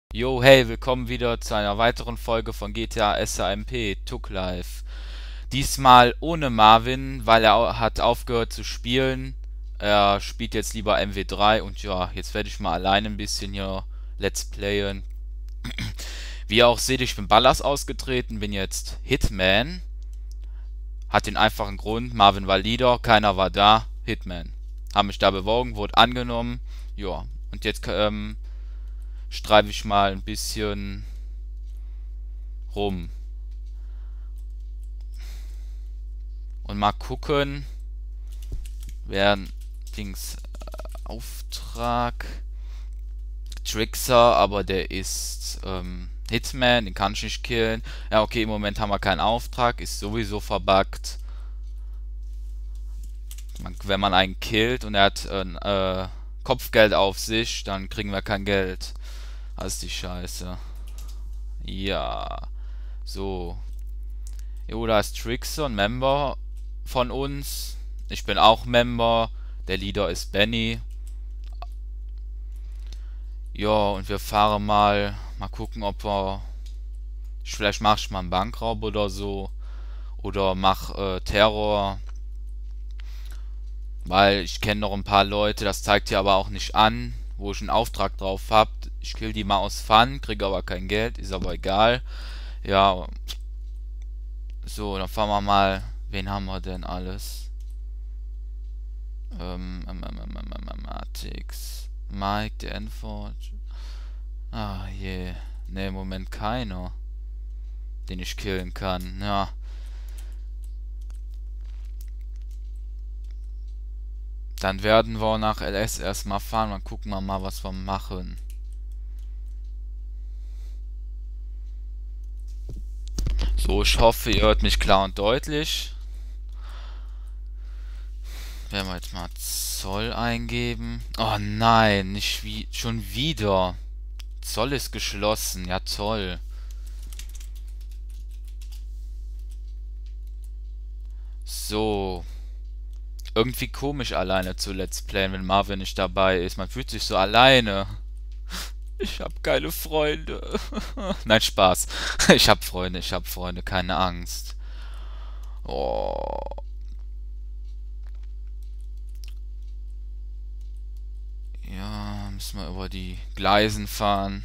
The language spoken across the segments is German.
Jo, hey, willkommen wieder zu einer weiteren Folge von GTA SAMP Tuck Life. Diesmal ohne Marvin, weil hat aufgehört zu spielen. Er spielt jetzt lieber MW3 und ja, jetzt werde ich mal alleine ein bisschen hier Let's Playen. Wie ihr auch seht, ich bin Ballas ausgetreten, bin jetzt Hitman. Hat den einfachen Grund, Marvin war Leader, keiner war da, Hitman. Hab mich da beworben, wurde angenommen. Ja, und jetzt streife ich mal ein bisschen rum. Und mal gucken, wer Dings Auftrag. Trickster, aber der ist Hitman, den kann ich nicht killen. Ja, okay, im Moment haben wir keinen Auftrag, ist sowieso verbuggt. Wenn man einen killt und er hat Kopfgeld auf sich, dann kriegen wir kein Geld. Das ist die Scheiße. Ja, so. Jo, da ist Trickster, ein Member von uns. Ich bin auch Member. Der Leader ist Benny. Ja, und wir fahren mal gucken, ob wir. Vielleicht mach ich mal einen Bankraub oder so. Oder mach Terror. Weil ich kenne noch ein paar Leute, das zeigt hier aber auch nicht an, wo ich einen Auftrag drauf hab. Ich kill die mal aus Fun, kriege aber kein Geld, ist aber egal. Ja, so, dann fahren wir mal. Wen haben wir denn alles? Matix. Mike, der Enford. Ah je. Ne, im Moment keiner, den ich killen kann. Ja. Dann werden wir nach LS erstmal fahren. Dann gucken wir mal, was wir machen. So, ich hoffe, ihr hört mich klar und deutlich. Werden wir jetzt mal Zoll eingeben. Oh nein, nicht wie schon wieder. Zoll ist geschlossen. Ja, toll. So. Irgendwie komisch alleine zu Let's Playen, wenn Marvin nicht dabei ist. Man fühlt sich so alleine. Ich hab keine Freunde. Nein, Spaß. Ich hab Freunde, keine Angst. Oh. Ja, müssen wir über die Gleisen fahren.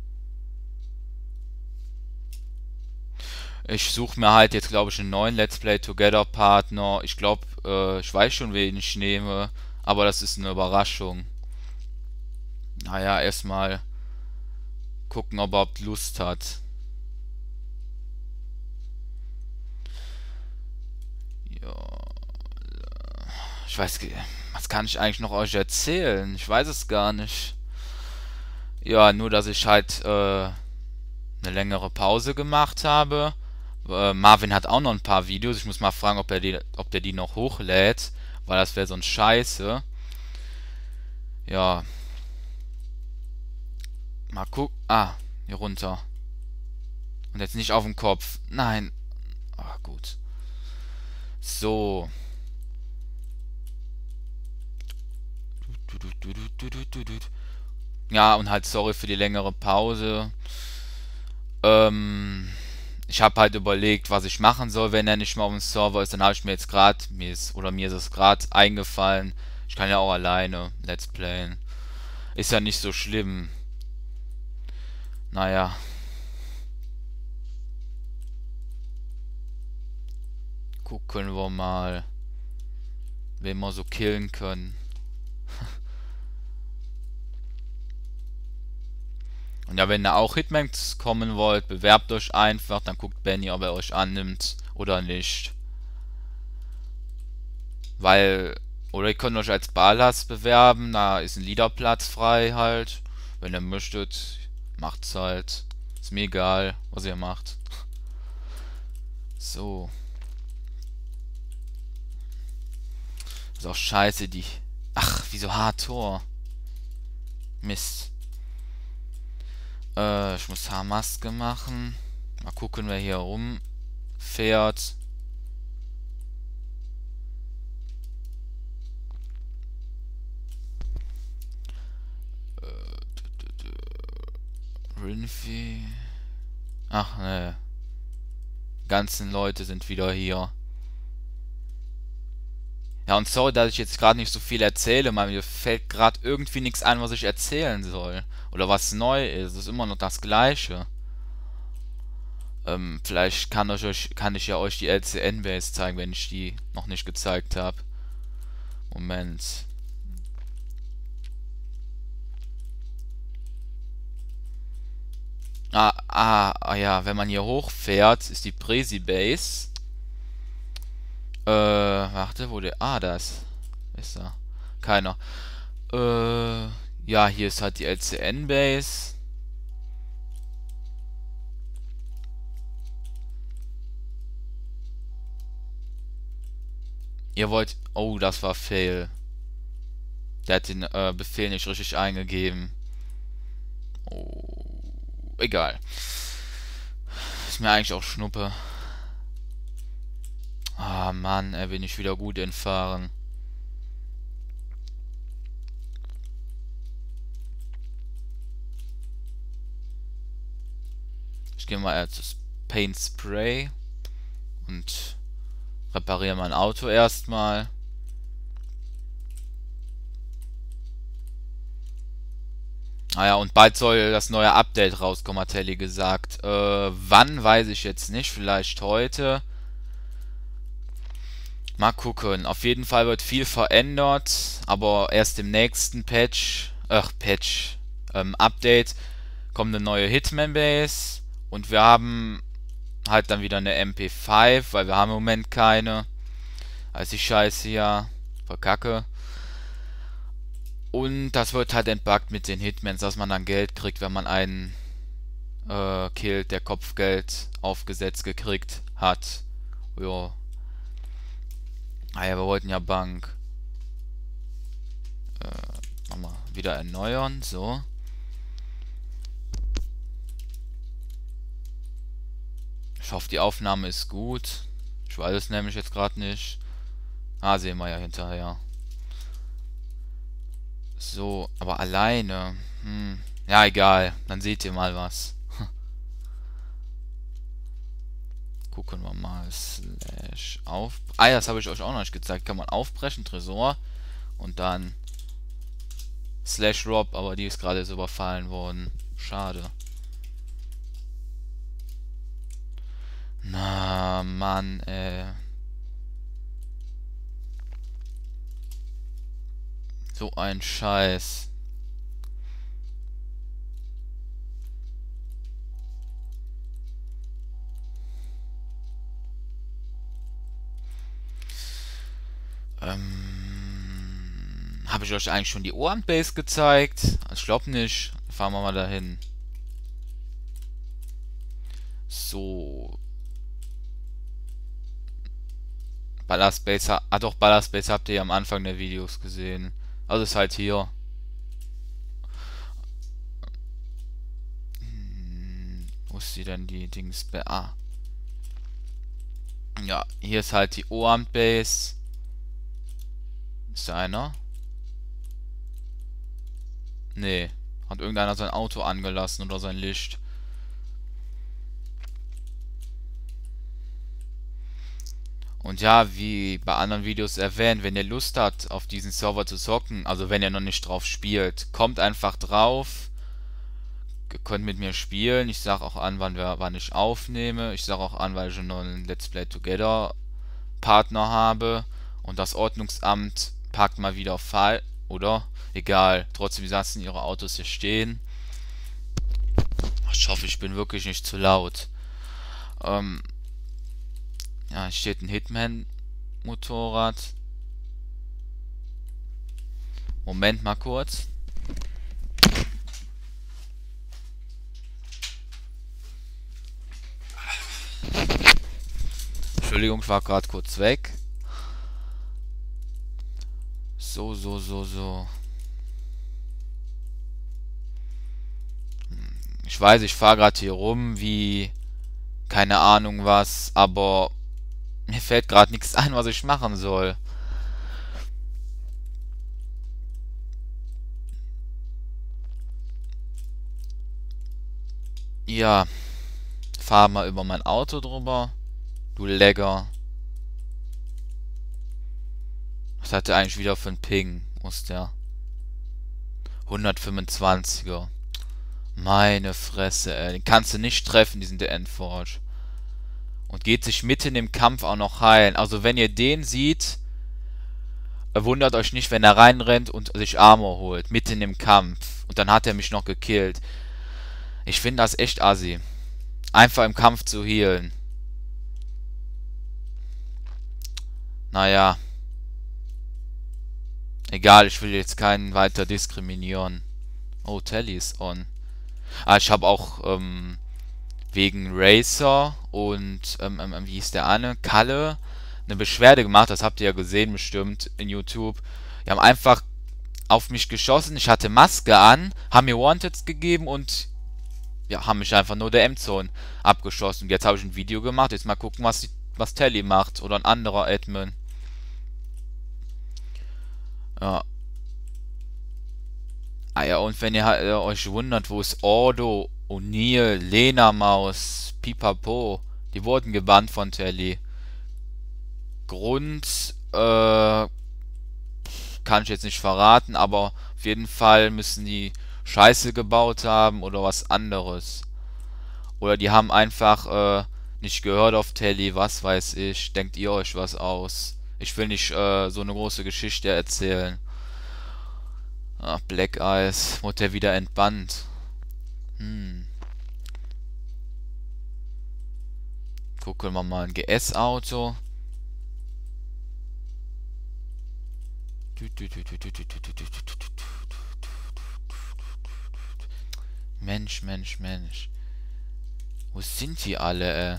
Ich suche mir halt jetzt, glaube ich, einen neuen Let's Play Together Partner. Ich glaube, ich weiß schon, wen ich nehme, aber das ist eine Überraschung. Naja, erstmal gucken, ob er überhaupt Lust hat. Ja, ich weiß, was kann ich eigentlich noch euch erzählen? Ich weiß es gar nicht. Ja, nur, dass ich halt eine längere Pause gemacht habe. Marvin hat auch noch ein paar Videos. Ich muss mal fragen, ob der die noch hochlädt, weil das wäre so ein Scheiße. Ja, mal gucken. Ah, hier runter. Und jetzt nicht auf den Kopf. Nein. Ah, gut. So. Ja, und halt sorry für die längere Pause. Ähm, ich habe halt überlegt, was ich machen soll, wenn er nicht mehr auf dem Server ist. Dann habe ich mir jetzt gerade, mir ist es gerade eingefallen. Ich kann ja auch alleine Let's Playen. Ist ja nicht so schlimm. Naja, gucken wir mal, wen wir so killen können. Und ja, wenn ihr auch Hitmans kommen wollt, bewerbt euch einfach, dann guckt Benny, ob er euch annimmt oder nicht. Weil, oder ihr könnt euch als Ballas bewerben, da ist ein Leaderplatz frei halt. Wenn ihr möchtet, macht's halt. Ist mir egal, was ihr macht. So. Ist auch scheiße, die. Ach, wieso H-Tor? Mist. Ich muss Haarmaske machen. Mal gucken, wer hier rumfährt. irgendwie... Ach, ne. Ganzen Leute sind wieder hier. Ja, und sorry, dass ich jetzt gerade nicht so viel erzähle, weil mir fällt gerade irgendwie nichts ein, was ich erzählen soll. Oder was neu ist. Es ist immer noch das Gleiche. Vielleicht kann ich ja euch die LCN-Base zeigen, wenn ich die noch nicht gezeigt habe. Moment. Ja, wenn man hier hochfährt, ist die Presi-Base. Warte, wo der... Ah, da ist er. Keiner. Ja, hier ist halt die LCN-Base. Ihr wollt... Oh, das war Fail. Der hat den Befehl nicht richtig eingegeben. Oh, egal. Ist mir eigentlich auch Schnuppe. Ah, Mann, bin ich wieder gut in Fahren. Ich gehe mal zu Paint Spray und repariere mein Auto erstmal. Ah ja, und bald soll das neue Update rauskommen, hat Telly gesagt. Wann, weiß ich jetzt nicht. Vielleicht heute. Mal gucken. Auf jeden Fall wird viel verändert, aber erst im nächsten Update kommt eine neue Hitman-Base und wir haben halt dann wieder eine MP5, weil wir haben im Moment keine. Also die Scheiße hier. Verkacke. Und das wird halt entbuggt mit den Hitmans, dass man dann Geld kriegt, wenn man einen killt, der Kopfgeld aufgesetzt gekriegt hat. Ja. Ah ja, wir wollten ja Bank. Machen wir wieder erneuern, so. Ich hoffe, die Aufnahme ist gut. Ich weiß es nämlich jetzt gerade nicht. Ah, sehen wir ja hinterher. So, aber alleine. Ja, egal. Dann seht ihr mal was. Gucken wir mal. Slash auf. Ah ja, das habe ich euch auch noch nicht gezeigt. Kann man aufbrechen, Tresor. Und dann Slash Rob, aber die ist gerade jetzt überfallen worden. Schade. Na, Mann, so ein Scheiß. Habe ich euch eigentlich schon die Ohren-Base gezeigt? Ich glaube nicht. Fahren wir mal dahin. So. Ballast Base, doch, Ballast Base habt ihr ja am Anfang der Videos gesehen. Also ist halt hier. Wo ist die denn, die Dings? Ah. Ja, hier ist halt die O-Armed Base. Ist da einer? Nee. Hat irgendeiner sein Auto angelassen oder sein Licht. Und ja, wie bei anderen Videos erwähnt, wenn ihr Lust habt, auf diesen Server zu zocken, also wenn ihr noch nicht drauf spielt, kommt einfach drauf. Ihr könnt mit mir spielen. Ich sage auch an, wann ich aufnehme. Ich sage auch an, weil ich noch einen Let's Play Together Partner habe. Und das Ordnungsamt parkt mal wieder Fall, oder? Egal. Trotzdem lassen ihre Autos hier stehen. Ich hoffe, ich bin wirklich nicht zu laut. Ja, hier steht ein Hitman-Motorrad. Moment mal kurz. Entschuldigung, ich war gerade kurz weg. So. Ich weiß, ich fahre gerade hier rum wie keine Ahnung was, aber mir fällt gerade nichts ein, was ich machen soll. Ja, fahr mal über mein Auto drüber. Du Legger. Was hat der eigentlich wieder für ein Ping? Muss der 125er. Meine Fresse, ey. Den kannst du nicht treffen, diesen The Endforge. Und geht sich mitten im Kampf auch noch heilen. Also wenn ihr den seht, wundert euch nicht, wenn er reinrennt und sich Armor holt. Mitten im Kampf. Und dann hat er mich noch gekillt. Ich finde das echt assi. Einfach im Kampf zu healen. Naja. Egal, ich will jetzt keinen weiter diskriminieren. Oh, Tally ist on. Ah, ich habe auch wegen Racer und wie hieß der eine? Kalle eine Beschwerde gemacht. Das habt ihr ja gesehen bestimmt in YouTube. Die haben einfach auf mich geschossen. Ich hatte Maske an, haben mir Wanteds gegeben und ja, haben mich einfach nur der M-Zone abgeschossen. Jetzt habe ich ein Video gemacht. Jetzt mal gucken, was Tally macht oder ein anderer Admin. Ja. Ah ja, und wenn ihr euch wundert, wo ist Ordo, O'Neill, Lena Maus, Pipapo, die wurden gebannt von Telly. Grund, kann ich jetzt nicht verraten, aber auf jeden Fall müssen die Scheiße gebaut haben oder was anderes. Oder die haben einfach, nicht gehört auf Telly, was weiß ich. Denkt ihr euch was aus? Ich will nicht, so eine große Geschichte erzählen. Ach, Black Eyes, wurde der wieder entbannt. Hm. Gucken wir mal ein GS-Auto. Mensch, Mensch, Mensch. Wo sind die alle, ey?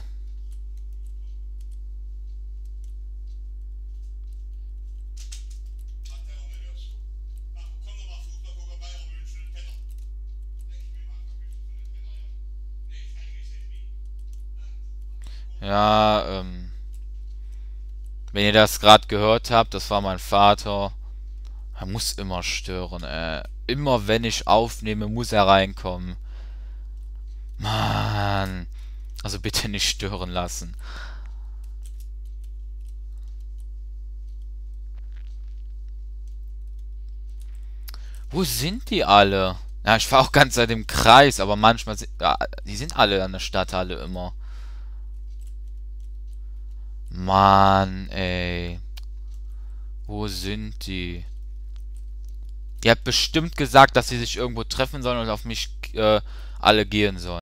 Ja, wenn ihr das gerade gehört habt, das war mein Vater. Er muss immer stören, ey. Immer wenn ich aufnehme, muss er reinkommen. Mann. Also bitte nicht stören lassen. Wo sind die alle? Ja, ich fahre auch ganz seit dem Kreis, aber manchmal sind, ja, die sind alle an der Stadthalle immer. Mann, ey. Wo sind die? Ihr habt bestimmt gesagt, dass sie sich irgendwo treffen sollen und auf mich alle gehen sollen.